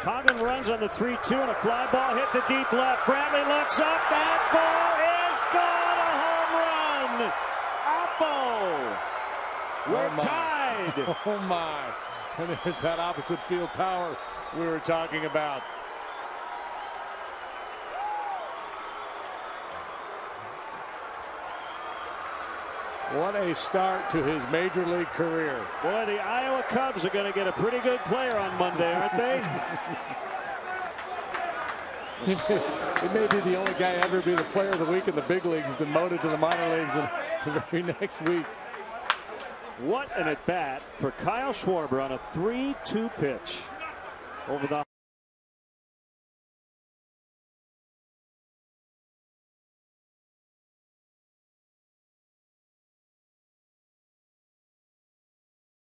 Coggin runs on the 3-2 and a fly ball hit to deep left. Bradley looks up. That ball is gone. A home run. Oppo. We're tied. Oh my. And there's that opposite field power we were talking about. What a start to his major league career. Boy, the Iowa Cubs are going to get a pretty good player on Monday, aren't they? He may be the only guy ever to be the player of the week in the big leagues, demoted to the minor leagues in the very next week. What an at-bat for Kyle Schwarber on a 3-2 pitch over the